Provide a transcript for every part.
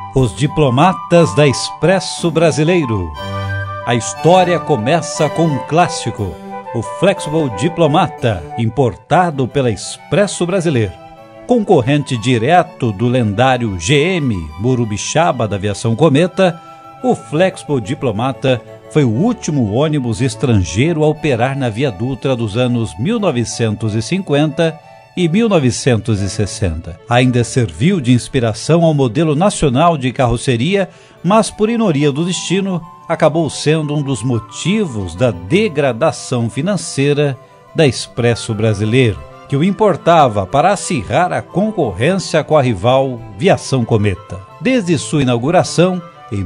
Os diplomatas da Expresso Brasileiro. A história começa com um clássico, o Flexible Diplomata, importado pela Expresso Brasileiro. Concorrente direto do lendário GM Morubixaba da aviação Cometa, o Flexible Diplomata foi o último ônibus estrangeiro a operar na Via Dutra dos anos 1950 e 1960. Ainda serviu de inspiração ao modelo nacional de carroceria, mas por ironia do destino, acabou sendo um dos motivos da degradação financeira da Expresso Brasileiro, que o importava para acirrar a concorrência com a rival Viação Cometa. Desde sua inauguração, em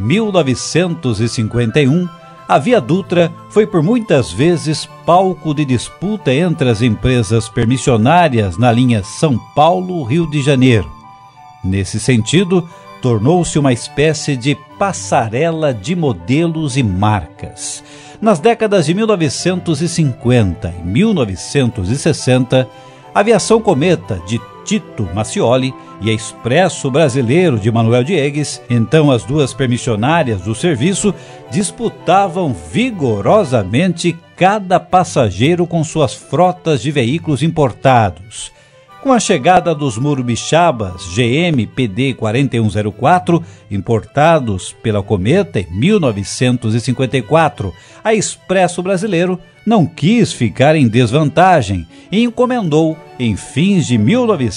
1951, a Via Dutra foi por muitas vezes palco de disputa entre as empresas permissionárias na linha São Paulo-Rio de Janeiro. Nesse sentido, tornou-se uma espécie de passarela de modelos e marcas. Nas décadas de 1950 e 1960, a Aviação Cometa de Tito Macioli e a Expresso Brasileiro de Manuel Diegues, então as duas permissionárias do serviço, disputavam vigorosamente cada passageiro com suas frotas de veículos importados. Com a chegada dos Morubixabas GM PD 4104, importados pela Cometa em 1954, a Expresso Brasileiro não quis ficar em desvantagem e encomendou, em fins de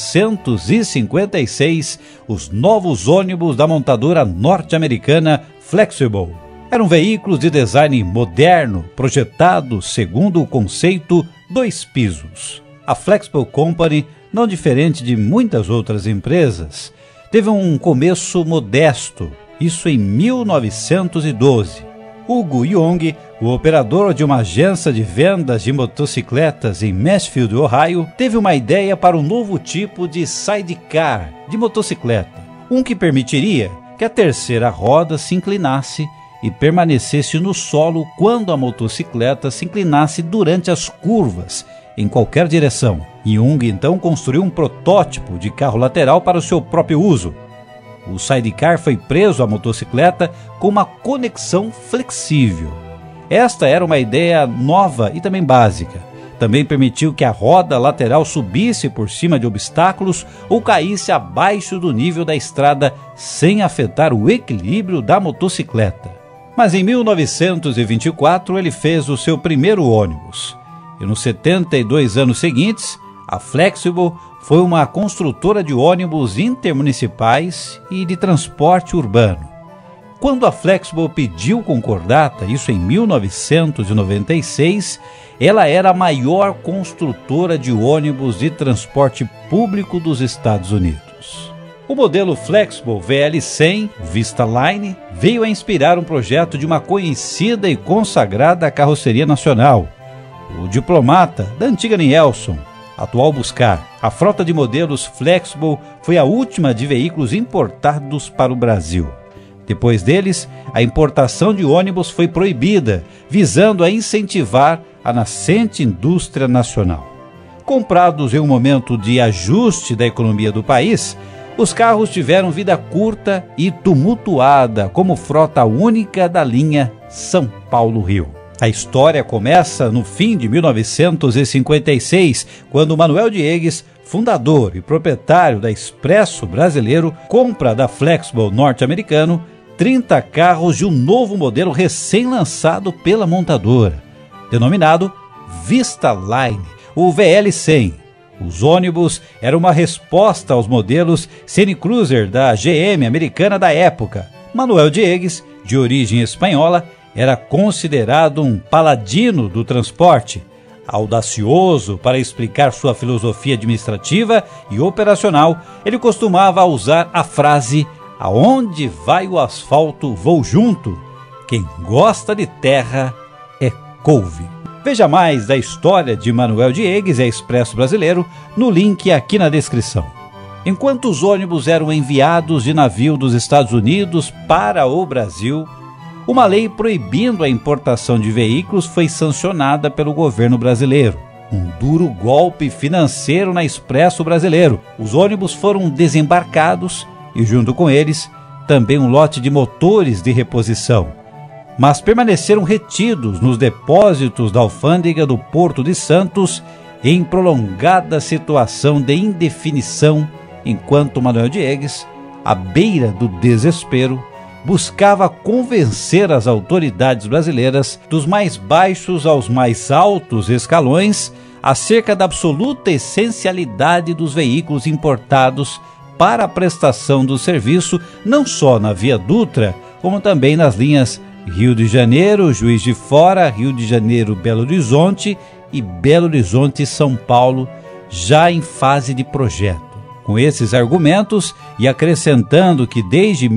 1956, os novos ônibus da montadora norte-americana Flexible. Eram veículos de design moderno, projetados segundo o conceito 2 pisos. A Flexible Company, não diferente de muitas outras empresas, teve um começo modesto, isso em 1912. Hugo Young, o operador de uma agência de vendas de motocicletas em Mansfield, Ohio, teve uma ideia para um novo tipo de sidecar de motocicleta, um que permitiria que a terceira roda se inclinasse e permanecesse no solo quando a motocicleta se inclinasse durante as curvas, em qualquer direção. Young então construiu um protótipo de carro lateral para o seu próprio uso. O sidecar foi preso à motocicleta com uma conexão flexível. Esta era uma ideia nova e também básica. Também permitiu que a roda lateral subisse por cima de obstáculos ou caísse abaixo do nível da estrada sem afetar o equilíbrio da motocicleta. Mas em 1924 ele fez o seu primeiro ônibus. E nos 72 anos seguintes, a Flexible foi uma construtora de ônibus intermunicipais e de transporte urbano. Quando a Flexible pediu concordata, isso em 1996, ela era a maior construtora de ônibus de transporte público dos Estados Unidos. O modelo Flexible VL100, Vista Line, veio a inspirar um projeto de uma conhecida e consagrada carroceria nacional, o Diplomata, da antiga Nielsen, atual Buscar. A frota de modelos Flexible foi a última de veículos importados para o Brasil. Depois deles, a importação de ônibus foi proibida, visando a incentivar a nascente indústria nacional. Comprados em um momento de ajuste da economia do país, os carros tiveram vida curta e tumultuada como frota única da linha São Paulo-Rio. A história começa no fim de 1956, quando Manuel Diegues, fundador e proprietário da Expresso Brasileiro, compra da Flexible norte-americano 30 carros de um novo modelo recém-lançado pela montadora, denominado Vista Line, o VL100. Os ônibus eram uma resposta aos modelos Cine Cruiser da GM americana da época. Manuel Diegues, de origem espanhola, era considerado um paladino do transporte, audacioso para explicar sua filosofia administrativa e operacional. Ele costumava usar a frase: "Aonde vai o asfalto, vou junto. Quem gosta de terra é couve." Veja mais da história de Manuel Diegues e a Expresso Brasileiro no link aqui na descrição. Enquanto os ônibus eram enviados de navio dos Estados Unidos para o Brasil, uma lei proibindo a importação de veículos foi sancionada pelo governo brasileiro. Um duro golpe financeiro na Expresso Brasileiro. Os ônibus foram desembarcados e, junto com eles, também um lote de motores de reposição, mas permaneceram retidos nos depósitos da alfândega do Porto de Santos em prolongada situação de indefinição, enquanto Manuel Diegues, à beira do desespero, buscava convencer as autoridades brasileiras, dos mais baixos aos mais altos escalões, acerca da absoluta essencialidade dos veículos importados para a prestação do serviço, não só na Via Dutra, como também nas linhas Rio de Janeiro, Juiz de Fora, Rio de Janeiro, Belo Horizonte e Belo Horizonte-São Paulo, já em fase de projeto. Com esses argumentos, e acrescentando que desde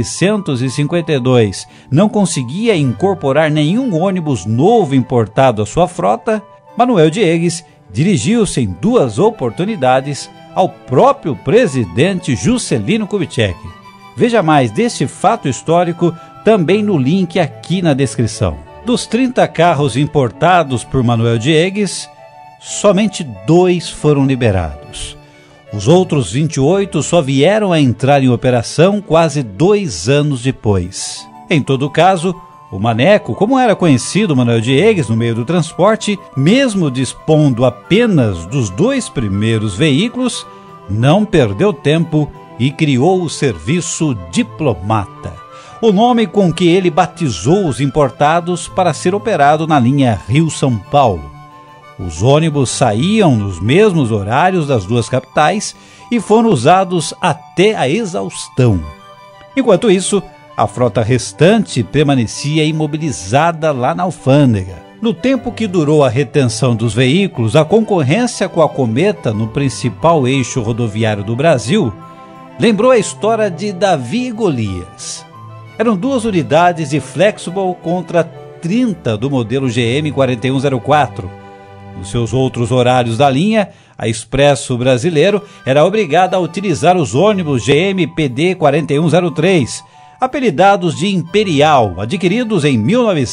1952 não conseguia incorporar nenhum ônibus novo importado à sua frota, Manuel Diegues dirigiu-se em 2 oportunidades ao próprio presidente Juscelino Kubitschek. Veja mais deste fato histórico também no link aqui na descrição. Dos 30 carros importados por Manuel Diegues, somente 2 foram liberados. Os outros 28 só vieram a entrar em operação quase 2 anos depois. Em todo caso, o Maneco, como era conhecido Manuel Diegues no meio do transporte, mesmo dispondo apenas dos 2 primeiros veículos, não perdeu tempo e criou o serviço Diplomata, o nome com que ele batizou os importados para ser operado na linha Rio-São Paulo. Os ônibus saíam nos mesmos horários das 2 capitais e foram usados até a exaustão. Enquanto isso, a frota restante permanecia imobilizada lá na alfândega. No tempo que durou a retenção dos veículos, a concorrência com a Cometa no principal eixo rodoviário do Brasil lembrou a história de Davi e Golias. Eram 2 unidades de Flexible contra 30 do modelo GM 4104. Nos seus outros horários da linha, a Expresso Brasileiro era obrigada a utilizar os ônibus GM PD 4103, apelidados de Imperial, adquiridos em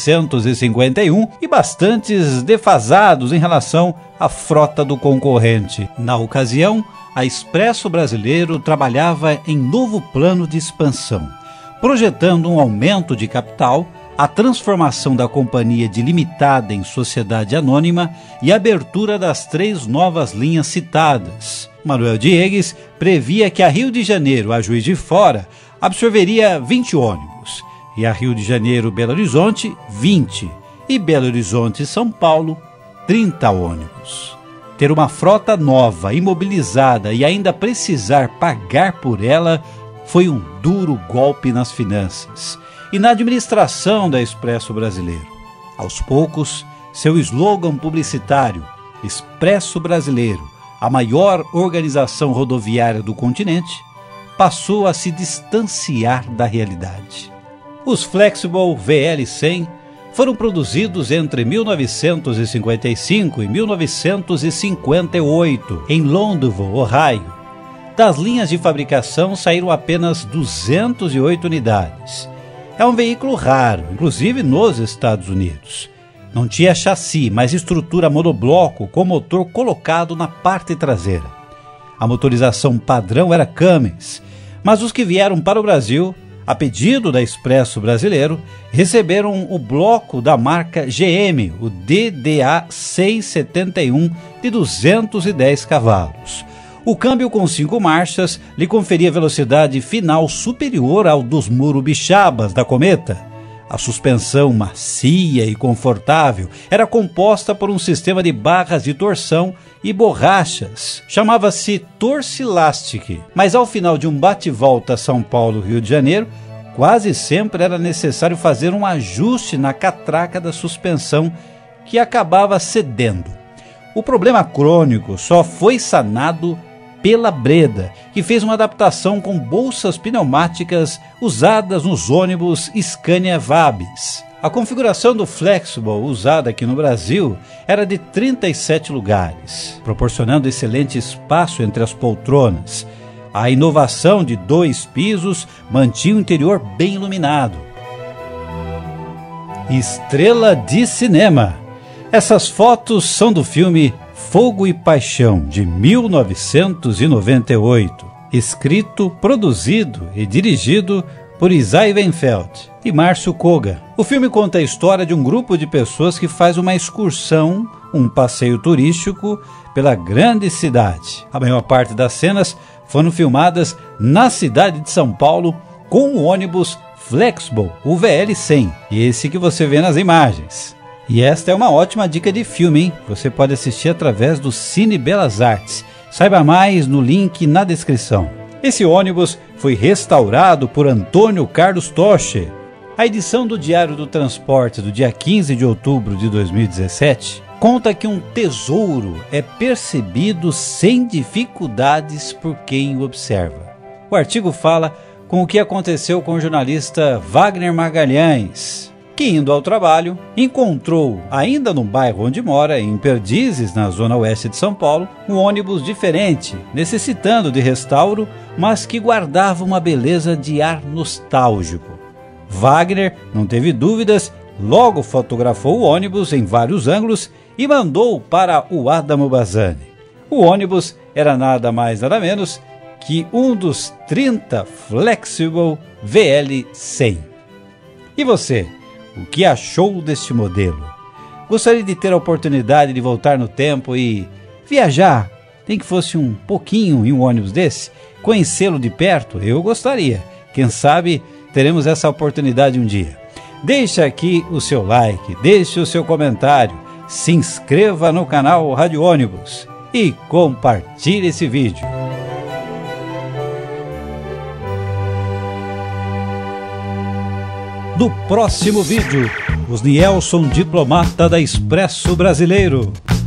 1951 e bastantes defasados em relação à frota do concorrente. Na ocasião, a Expresso Brasileiro trabalhava em novo plano de expansão, projetando um aumento de capital, a transformação da companhia de limitada em sociedade anônima e a abertura das 3 novas linhas citadas. Manuel Diegues previa que a Rio de Janeiro a Juiz de Fora absorveria 20 ônibus, e a Rio de Janeiro-Belo Horizonte, 20, e Belo Horizonte-São Paulo, 30 ônibus. Ter uma frota nova, imobilizada e ainda precisar pagar por ela foi um duro golpe nas finanças e na administração da Expresso Brasileiro. Aos poucos, seu slogan publicitário, Expresso Brasileiro, a maior organização rodoviária do continente, passou a se distanciar da realidade. Os Flexible VL100 foram produzidos entre 1955 e 1958 em Londonville, Ohio. Das linhas de fabricação saíram apenas 208 unidades. É um veículo raro, inclusive nos Estados Unidos. Não tinha chassi, mas estrutura monobloco com motor colocado na parte traseira. A motorização padrão era Cummins, mas os que vieram para o Brasil, a pedido da Expresso Brasileiro, receberam o bloco da marca GM, o DDA 671 de 210 cavalos. O câmbio com 5 marchas lhe conferia velocidade final superior ao dos Murubixabas da Cometa. A suspensão macia e confortável era composta por um sistema de barras de torção e borrachas. Chamava-se Torsilastic, mas ao final de um bate-volta São Paulo-Rio de Janeiro, quase sempre era necessário fazer um ajuste na catraca da suspensão, que acabava cedendo. O problema crônico só foi sanado pela Breda, que fez uma adaptação com bolsas pneumáticas usadas nos ônibus Scania Vabis. A configuração do Flexible usada aqui no Brasil era de 37 lugares, proporcionando excelente espaço entre as poltronas. A inovação de 2 pisos mantinha o interior bem iluminado. Estrela de cinema. Essas fotos são do filme Fogo e Paixão, de 1998, escrito, produzido e dirigido por Isai Weinfeld e Márcio Koga. O filme conta a história de um grupo de pessoas que faz uma excursão, um passeio turístico pela grande cidade. A maior parte das cenas foram filmadas na cidade de São Paulo com o ônibus Flexble, o VL100, esse que você vê nas imagens. E esta é uma ótima dica de filme, hein? Você pode assistir através do Cine Belas Artes. Saiba mais no link na descrição. Esse ônibus foi restaurado por Antônio Carlos Toche. A edição do Diário do Transporte do dia 15 de outubro de 2017 conta que um tesouro é percebido sem dificuldades por quem o observa. O artigo fala com o que aconteceu com o jornalista Wagner Magalhães, que indo ao trabalho, encontrou, ainda no bairro onde mora, em Perdizes, na zona oeste de São Paulo, um ônibus diferente, necessitando de restauro, mas que guardava uma beleza de ar nostálgico. Wagner não teve dúvidas, logo fotografou o ônibus em vários ângulos e mandou para o Adamo Bazzani. O ônibus era nada mais nada menos que um dos 30 Flexble VL100. E você, o que achou deste modelo? Gostaria de ter a oportunidade de voltar no tempo e viajar, nem que fosse um pouquinho em um ônibus desse? Conhecê-lo de perto? Eu gostaria. Quem sabe teremos essa oportunidade um dia. Deixe aqui o seu like, deixe o seu comentário, se inscreva no canal Rádio Ônibus e compartilhe esse vídeo. No próximo vídeo, Osnielson, diplomata da Expresso Brasileiro.